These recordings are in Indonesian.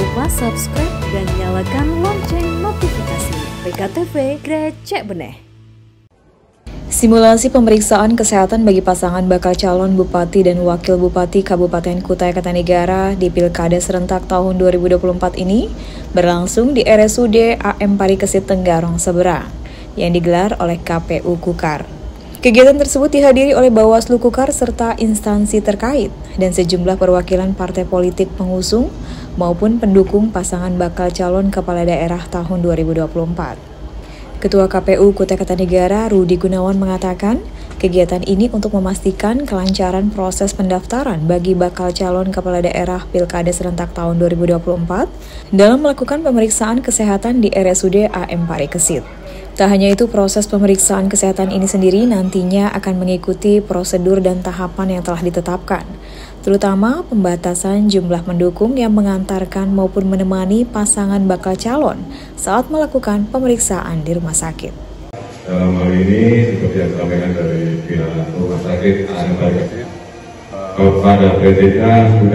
lupa subscribe dan nyalakan lonceng notifikasi. PKTV Grecek Beneh. Simulasi pemeriksaan kesehatan bagi pasangan bakal calon Bupati dan Wakil Bupati Kabupaten Kutai Kartanegara di Pilkada serentak tahun 2024 ini berlangsung di RSUD AM Parikesit Tenggarong Seberang yang digelar oleh KPU Kukar. Kegiatan tersebut dihadiri oleh Bawaslu Kukar serta instansi terkait dan sejumlah perwakilan partai politik pengusung maupun pendukung pasangan bakal calon kepala daerah tahun 2024. Ketua KPU Kutai Kartanegara Rudi Gunawan mengatakan, kegiatan ini untuk memastikan kelancaran proses pendaftaran bagi bakal calon kepala daerah Pilkada serentak tahun 2024 dalam melakukan pemeriksaan kesehatan di RSUD AM Parikesit. Tak hanya itu, proses pemeriksaan kesehatan ini sendiri nantinya akan mengikuti prosedur dan tahapan yang telah ditetapkan, terutama pembatasan jumlah pendukung yang mengantarkan maupun menemani pasangan bakal calon saat melakukan pemeriksaan di rumah sakit. Dalam hal ini, seperti yang disampaikan dari pihak rumah sakit AM Parikesit, kepada prinsipnya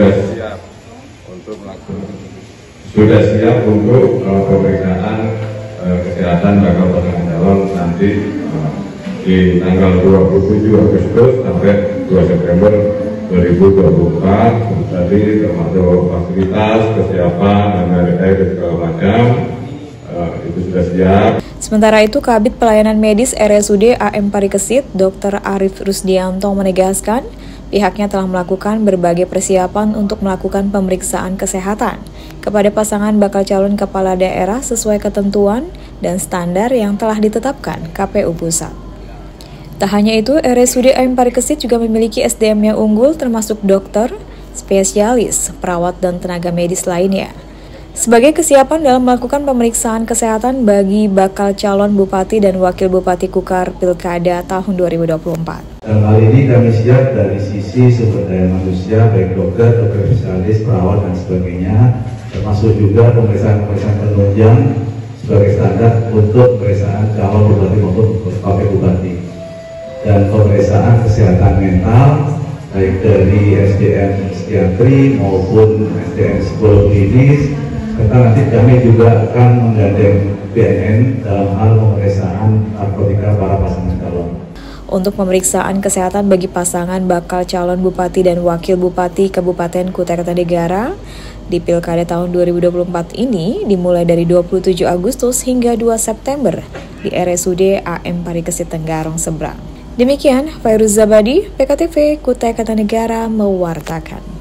sudah siap untuk pemeriksaan kesehatan bakal pasangan calon nanti di tanggal 27 Agustus sampai 2 September 2024. Tadi termasuk fasilitas, kesiapan, dan lain-lain segala macam itu sudah siap. Sementara itu, Kabid Pelayanan Medis RSUD AM Parikesit, Dr. Arif Rusdianto menegaskan, pihaknya telah melakukan berbagai persiapan untuk melakukan pemeriksaan kesehatan kepada pasangan bakal calon kepala daerah sesuai ketentuan dan standar yang telah ditetapkan KPU Pusat. Tak hanya itu, RSUD AM Parikesit juga memiliki SDM yang unggul termasuk dokter, spesialis, perawat, dan tenaga medis lainnya. Sebagai kesiapan dalam melakukan pemeriksaan kesehatan bagi bakal calon Bupati dan Wakil Bupati Kukar Pilkada tahun 2024. Dalam hal ini kami siap dari sisi sumber daya manusia, baik dokter spesialis, perawat, dan sebagainya, termasuk juga pemeriksaan penunjang sebagai standar untuk pemeriksaan calon Bupati maupun Wakil Bupati. Dan pemeriksaan kesehatan mental, baik dari SDM psikiatri maupun SDM psikolog klinis, serta nanti kami juga akan menggandeng BNN dalam hal pemeriksaan narkotika para pasangan calon. Untuk pemeriksaan kesehatan bagi pasangan bakal calon Bupati dan Wakil Bupati Kabupaten Kutai Kartanegara di Pilkada tahun 2024 ini dimulai dari 27 Agustus hingga 2 September di RSUD AM Parikesit Tenggarong Seberang. Demikian, Fairuz Zabadi, PKTV Kutai Kartanegara mewartakan.